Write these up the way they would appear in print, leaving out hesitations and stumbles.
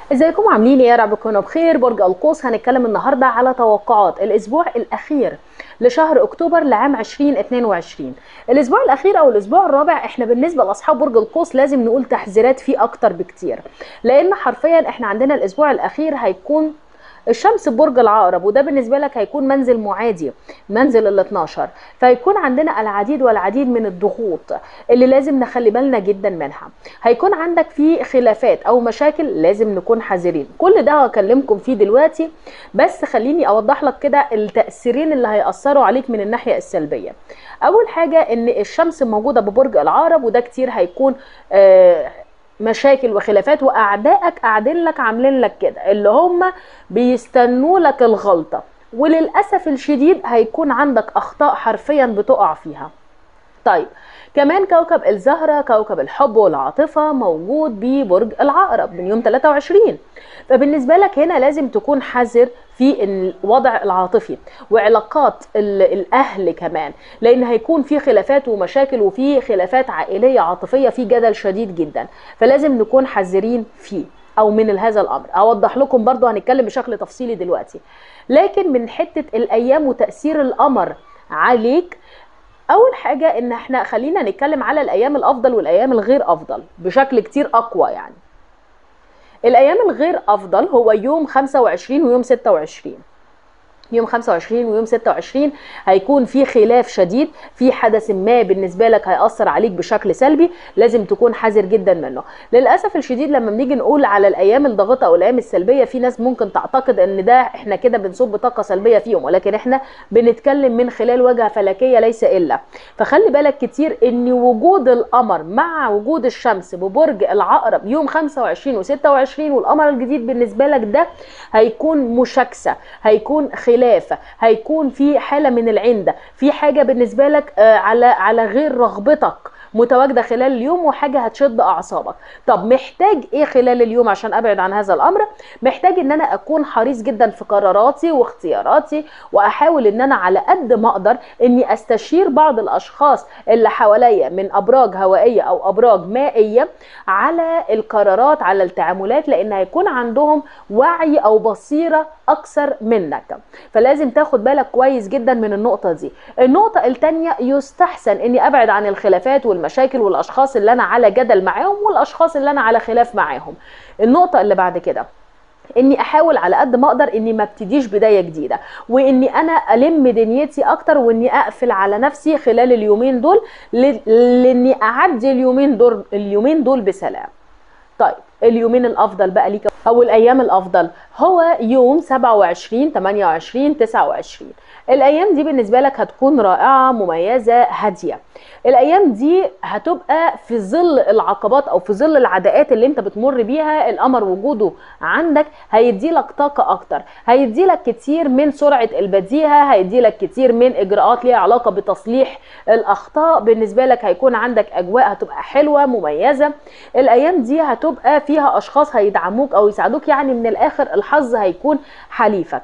ازيكم عاملين ايه؟ يا رب تكونوا بخير. برج القوس هنتكلم النهارده على توقعات الاسبوع الاخير لشهر اكتوبر لعام 2022. الاسبوع الاخير او الاسبوع الرابع احنا بالنسبه لاصحاب برج القوس لازم نقول تحذيرات فيه اكتر بكتير، لان حرفيا احنا عندنا الاسبوع الاخير هيكون الشمس ببرج العقرب، وده بالنسبه لك هيكون منزل معادي، منزل ال 12، فهيكون عندنا العديد والعديد من الضغوط اللي لازم نخلي بالنا جدا منها. هيكون عندك في خلافات او مشاكل لازم نكون حذرين، كل ده هكلمكم فيه دلوقتي، بس خليني اوضح لك كده التأثيرين اللي هيأثروا عليك من الناحيه السلبيه. اول حاجه ان الشمس موجوده ببرج العقرب، وده كتير هيكون مشاكل وخلافات، واعدائك قاعدين لك عاملين لك كده، اللي هم بيستنوا لك الغلطه، وللاسف الشديد هيكون عندك اخطاء حرفيا بتقع فيها. طيب كمان كوكب الزهرة كوكب الحب والعاطفة موجود ببرج العقرب من يوم 23، فبالنسبة لك هنا لازم تكون حذر في الوضع العاطفي وعلاقات الأهل كمان، لأن هيكون في خلافات ومشاكل وفي خلافات عائلية عاطفية، في جدل شديد جدا، فلازم نكون حذرين فيه او من هذا الامر. اوضح لكم برضو، هنتكلم بشكل تفصيلي دلوقتي. لكن من حتة الايام وتأثير القمر عليك، اول حاجة ان احنا خلينا نتكلم على الايام الافضل والايام الغير افضل بشكل كتير اقوى. يعني الايام الغير افضل هو يوم 25 ويوم 26. يوم 25 ويوم 26 هيكون في خلاف شديد، في حدث ما بالنسبه لك هيأثر عليك بشكل سلبي، لازم تكون حذر جدا منه. للاسف الشديد لما بنيجي نقول على الايام الضاغطه او الايام السلبيه، في ناس ممكن تعتقد ان ده احنا كده بنصب طاقه سلبيه فيهم، ولكن احنا بنتكلم من خلال وجهه فلكيه ليس الا. فخلي بالك كتير ان وجود القمر مع وجود الشمس ببرج العقرب يوم 25 و26، والقمر الجديد بالنسبه لك ده هيكون مشاكسه، هيكون خلاف، هيكون في حالة من العندة، في حاجة بالنسبة لك على غير رغبتك متواجدة خلال اليوم، وحاجة هتشد أعصابك. طب محتاج إيه خلال اليوم عشان أبعد عن هذا الأمر؟ محتاج إن أنا أكون حريص جدا في قراراتي واختياراتي، وأحاول إن أنا على قد ما أقدر إني أستشير بعض الأشخاص اللي حواليا من أبراج هوائية أو أبراج مائية على القرارات، على التعاملات، لأن هيكون عندهم وعي أو بصيرة أكثر منك، فلازم تاخد بالك كويس جدا من النقطة دي. النقطة التانية، يستحسن اني ابعد عن الخلافات والمشاكل والاشخاص اللي انا على جدل معاهم والاشخاص اللي انا على خلاف معاهم. النقطة اللي بعد كده، اني احاول على قد ما اقدر اني ما ابتديش بدايه جديده، واني انا الم دنيتي اكتر، واني اقفل على نفسي خلال اليومين دول، لاني اعدي اليومين دول بسلام. طيب اليومين الافضل بقى ليك او الايام الافضل هو يوم 27 28 29. الايام دي بالنسبه لك هتكون رائعه مميزه هاديه. الايام دي هتبقى في ظل العقبات او في ظل العداءات اللي انت بتمر بيها، القمر وجوده عندك هيدي لك طاقه اكتر، هيدي لك كتير من سرعه البديهه، هيدي لك كتير من اجراءات ليها علاقه بتصليح الاخطاء. بالنسبه لك هيكون عندك اجواء هتبقى حلوه مميزه. الايام دي هتبقى فيها اشخاص هيدعموك او يساعدوك، يعني من الاخر الحظ هيكون حليفك.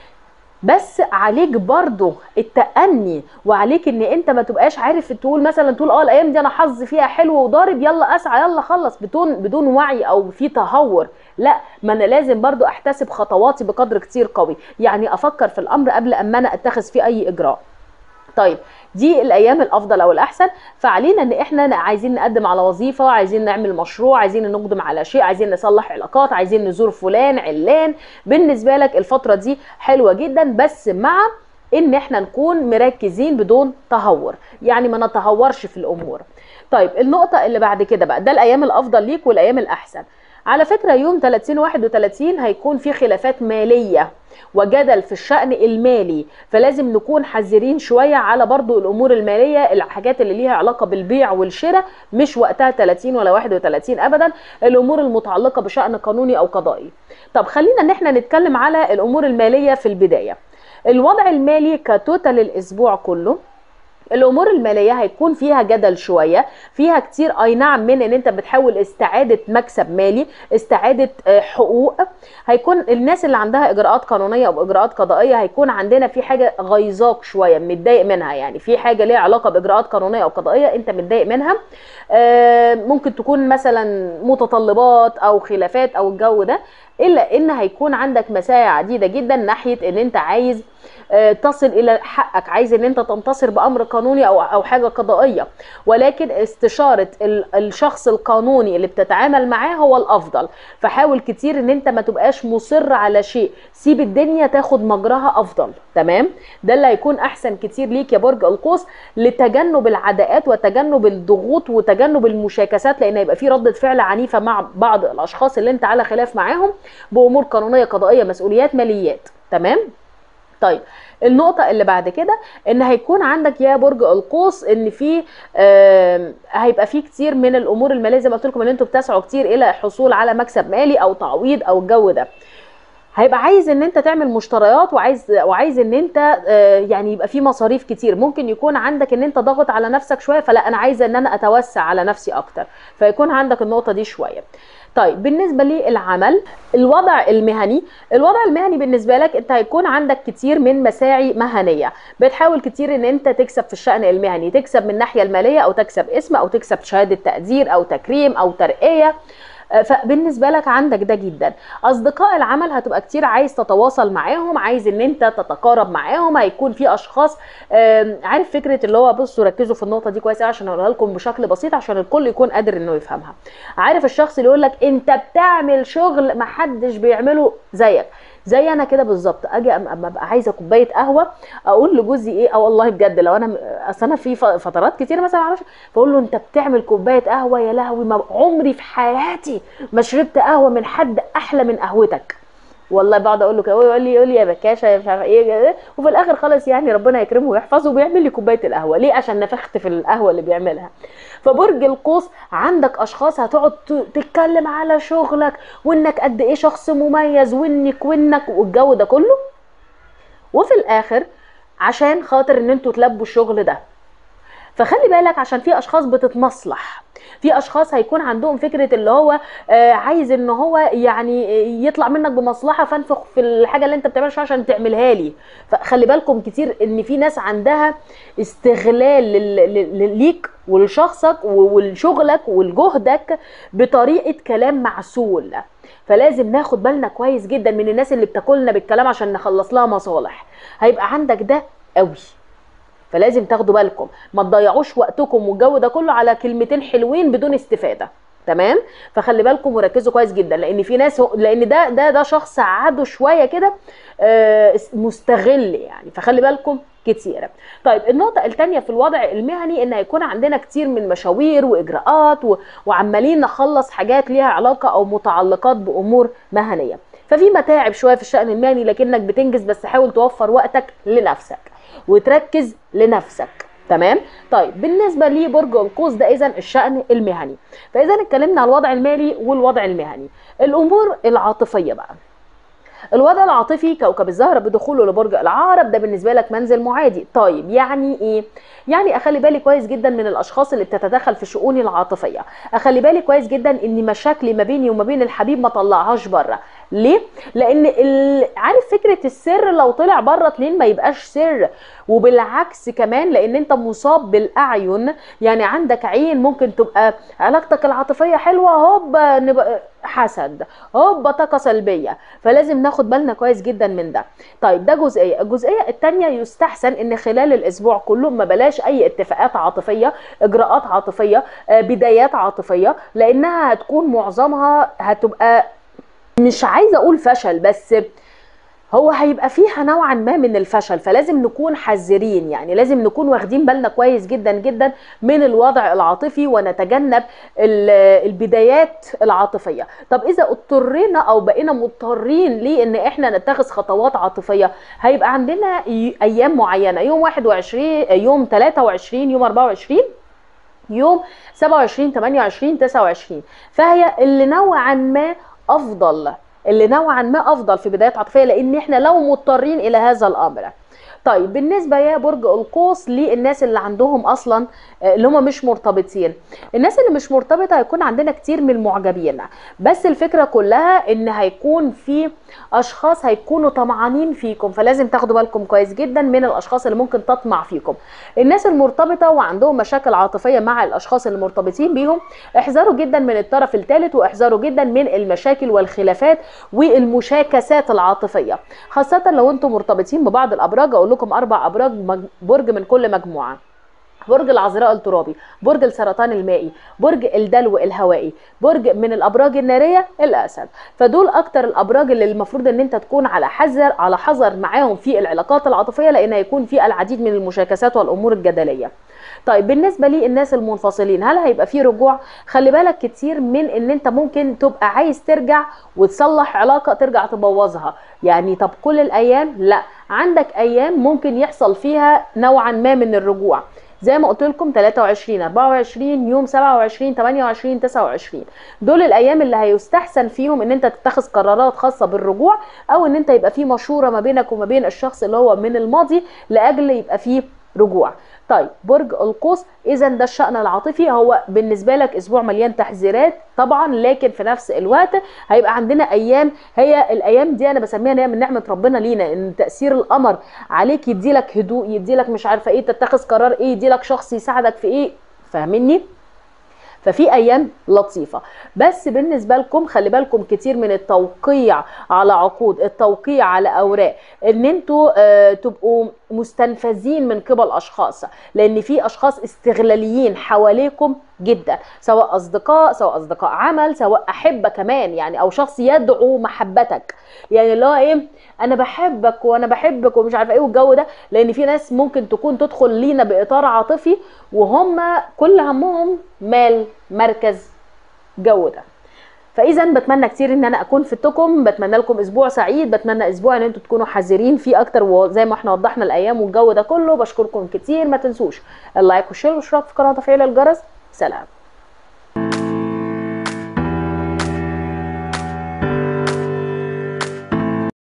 بس عليك برضو التأني، وعليك ان انت ما تبقاش عارف تقول مثلا الايام دي انا حظ فيها حلو وضارب، يلا اسعى يلا خلص، بدون وعي او في تهور. لا، ما انا لازم برضو احتسب خطواتي بقدر كتير قوي، يعني افكر في الامر قبل اما انا اتخذ فيه اي اجراء. طيب دي الايام الافضل او الاحسن. فعلينا ان احنا عايزين نقدم على وظيفه، عايزين نعمل مشروع، عايزين نقدم على شيء، عايزين نصلح علاقات، عايزين نزور فلان علان، بالنسبه لك الفتره دي حلوه جدا، بس مع ان احنا نكون مركزين بدون تهور، يعني ما نتهورش في الامور. طيب النقطه اللي بعد كده بقى، ده الايام الافضل ليك والايام الاحسن. على فكرة يوم 30 31 هيكون في خلافات مالية وجدل في الشأن المالي، فلازم نكون حذرين شوية على برضو الأمور المالية، الحاجات اللي ليها علاقة بالبيع والشراء مش وقتها 30 ولا 31 أبدا، الأمور المتعلقة بشأن قانوني أو قضائي. طب خلينا ان احنا نتكلم على الأمور المالية في البداية. الوضع المالي كتوتال الأسبوع كله الامور الماليه هيكون فيها جدل شويه، فيها كتير اي نعم من ان انت بتحاول استعاده مكسب مالي، استعاده حقوق. هيكون الناس اللي عندها اجراءات قانونيه او اجراءات قضائيه هيكون عندنا في حاجه غيظاك شويه، متضايق منها، يعني في حاجه ليها علاقه باجراءات قانونيه او قضائيه انت متضايق منها. ممكن تكون مثلا متطلبات او خلافات او الجو ده، الا ان هيكون عندك مساعي عديده جدا ناحيه ان انت عايز تصل الى حقك، عايز ان انت تنتصر بامر قانوني او حاجه قضائيه. ولكن استشاره الشخص القانوني اللي بتتعامل معاه هو الافضل. فحاول كتير ان انت ما تبقاش مصر على شيء، سيب الدنيا تاخد مجراها افضل. تمام، ده اللي هيكون احسن كتير ليك يا برج القوس، لتجنب العداءات وتجنب الضغوط وتجنب المشاكسات، لان هيبقى في ردة فعل عنيفه مع بعض الاشخاص اللي انت على خلاف معاهم بامور قانونيه قضائيه مسؤوليات ماليات. تمام. طيب النقطة اللي بعد كده ان هيكون عندك يا برج القوس ان في هيبقى في كتير من الامور المالية زي ما قلت لكم ان انتوا بتسعوا كتير الى الحصول على مكسب مالي او تعويض او الجو ده. هيبقى عايز ان انت تعمل مشتريات وعايز ان انت يعني يبقى في مصاريف كتير. ممكن يكون عندك ان انت ضاغط على نفسك شوية، فلا انا عايزة ان انا اتوسع على نفسي اكتر، فيكون عندك النقطة دي شوية. طيب بالنسبة للعمل، الوضع المهني بالنسبة لك انت هيكون عندك كتير من مساعي مهنية، بتحاول كتير ان انت تكسب في الشأن المهني، تكسب من الناحية المالية او تكسب اسم او تكسب شهادة تقدير او تكريم او ترقية. فبالنسبه لك عندك ده جدا. اصدقاء العمل هتبقى كتير عايز تتواصل معاهم، عايز ان انت تتقارب معاهم. هيكون في اشخاص عارف فكره اللي هو، بصوا ركزوا في النقطه دي كويس عشان اقولها لكم بشكل بسيط عشان الكل يكون قادر انه يفهمها. عارف الشخص اللي يقول لك انت بتعمل شغل محدش بيعمله زيك، زي انا كده بالظبط. اجي اما ابقى عايزه كوبايه قهوه اقول لجوزي ايه، والله بجد لو انا اصل انا في فترات كتير مثلا معرفش، فاقول له انت بتعمل كوبايه قهوه يا لهوي، ما عمري في حياتي ما شربت قهوه من حد احلى من قهوتك. والله بقعد اقول له كده، يقول لي يا بكاشه مش عارفه ايه، وفي الاخر خلاص يعني ربنا يكرمه ويحفظه وبيعمل لي كوبايه القهوه. ليه؟ عشان نفخت في القهوه اللي بيعملها. فبرج القوس عندك اشخاص هتقعد تتكلم على شغلك وانك قد ايه شخص مميز وانك والجو ده كله، وفي الاخر عشان خاطر ان انتوا تلبوا الشغل ده. فخلي بالك عشان في اشخاص بتتمصلح، في اشخاص هيكون عندهم فكره اللي هو عايز ان هو يعني يطلع منك بمصلحه، فانفخ في الحاجه اللي انت بتعملها عشان تعملها لي. فخلي بالكم كتير ان في ناس عندها استغلال ليك ولشخصك ولشغلك ولجهدك بطريقه كلام معسول. فلازم ناخد بالنا كويس جدا من الناس اللي بتاكلنا بالكلام عشان نخلص لها مصالح. هيبقى عندك ده قوي، فلازم تاخدوا بالكم ما تضيعوش وقتكم والجو ده كله على كلمتين حلوين بدون استفاده. تمام. فخلي بالكم وركزوا كويس جدا، لان في ناس لان ده شخص عاده شويه كده مستغل يعني، فخلي بالكم كتير. طيب النقطه الثانيه في الوضع المهني ان هيكون عندنا كتير من مشاوير واجراءات وعمالين نخلص حاجات ليها علاقه او متعلقات بامور مهنيه، ففي متاعب شويه في الشأن المهني لكنك بتنجز، بس حاول توفر وقتك لنفسك وتركز لنفسك. تمام. طيب بالنسبه لبرج القوس ده اذا الشأن المهني. فاذا اتكلمنا على الوضع المالي والوضع المهني. الامور العاطفيه بقى، الوضع العاطفي كوكب الزهرة بدخوله لبرج العقرب ده بالنسبة لك منزل معادي. طيب يعني ايه؟ يعني اخلي بالي كويس جدا من الاشخاص اللي بتتدخل في شؤوني العاطفية، اخلي بالي كويس جدا ان مشاكلي ما بيني وما بين الحبيب ما طلعهاش بره. ليه؟ لان عارف فكرة السر لو طلع بره اتنين ما يبقاش سر، وبالعكس كمان لان انت مصاب بالاعين، يعني عندك عين ممكن تبقى علاقتك العاطفية حلوة هوب نبقى حسد، هوب طاقة سلبية. فلازم ناخد بالنا كويس جدا من ده. طيب ده جزئية. الجزئية الثانية يستحسن ان خلال الاسبوع كله ما بلاش اي اتفاقات عاطفية، اجراءات عاطفية، بدايات عاطفية، لانها هتكون معظمها هتبقى مش عايزة اقول فشل، بس هو هيبقى فيها نوعا ما من الفشل. فلازم نكون حذرين، يعني لازم نكون واخدين بالنا كويس جدا جدا من الوضع العاطفي ونتجنب البدايات العاطفية. طب اذا اضطرينا او بقينا مضطرين ليه ان احنا نتخذ خطوات عاطفية، هيبقى عندنا ايام معينة، يوم 21، يوم 23، يوم 24، يوم 27، 28، 29. فهي اللي نوعا ما افضل في بدايات عاطفيه، لان احنا لو مضطرين الى هذا الامر. طيب بالنسبه يا برج القوس للناس اللي عندهم اصلا اللي هم مش مرتبطين، الناس اللي مش مرتبطه هيكون عندنا كتير من المعجبين، بس الفكره كلها ان هيكون في اشخاص هيكونوا طمعانين فيكم، فلازم تاخدوا بالكم كويس جدا من الاشخاص اللي ممكن تطمع فيكم. الناس المرتبطه وعندهم مشاكل عاطفيه مع الاشخاص اللي مرتبطين بيهم، احذروا جدا من الطرف الثالث، واحذروا جدا من المشاكل والخلافات والمشاكسات العاطفيه، خاصه لو انتم مرتبطين ببعض الابراج. اقول لكم 4 ابراج، برج من كل مجموعه: برج العذراء الترابي، برج السرطان المائي، برج الدلو الهوائي، برج من الابراج الناريه الاسد. فدول اكتر الابراج اللي المفروض ان انت تكون على حذر معاهم في العلاقات العاطفيه، لان هيكون في العديد من المشاكسات والامور الجدليه. طيب بالنسبه لي الناس المنفصلين، هل هيبقى في رجوع؟ خلي بالك كتير من ان انت ممكن تبقى عايز ترجع وتصلح علاقه ترجع تبوظها، يعني طب كل الايام؟ لا، عندك ايام ممكن يحصل فيها نوعا ما من الرجوع، زي ما قلت لكم 23 24 يوم 27 28 29، دول الايام اللي هيستحسن فيهم ان انت تتخذ قرارات خاصه بالرجوع، او ان انت يبقى في مشوره ما بينك وما بين الشخص اللي هو من الماضي لاجل يبقى فيه رجوع. طيب برج القوس، اذا ده الشأن العاطفي، هو بالنسبه لك اسبوع مليان تحذيرات طبعا، لكن في نفس الوقت هيبقى عندنا ايام، هي الايام دي انا بسميها ان هي من نعمه ربنا لينا، ان تاثير القمر عليك يديلك هدوء، يديلك مش عارفه ايه، تتخذ قرار ايه، يديلك شخص يساعدك في ايه، فاهمني؟ ففي ايام لطيفه. بس بالنسبه لكم خلي بالكم كتير من التوقيع على عقود، التوقيع على اوراق، ان انتوا تبقوا مستنفذين من قبل اشخاص، لان في اشخاص استغلاليين حواليكم جدا، سواء اصدقاء، سواء اصدقاء عمل، سواء احبه كمان يعني، او شخص يدعو محبتك، يعني اللي هو ايه، انا بحبك وانا بحبك ومش عارفه ايه والجو ده، لان في ناس ممكن تكون تدخل لينا باطار عاطفي وهم كل همهم مال، مركز، جو ده. فاذا بتمنى كتير ان انا اكون فدتكم، بتمنى لكم اسبوع سعيد، بتمنى اسبوع ان انتوا تكونوا حذرين فيه اكتر، وزي ما احنا وضحنا الايام والجو ده كله. بشكركم كتير، ما تنسوش اللايك والشير والاشتراك في القناه وتفعيل الجرس. سلام.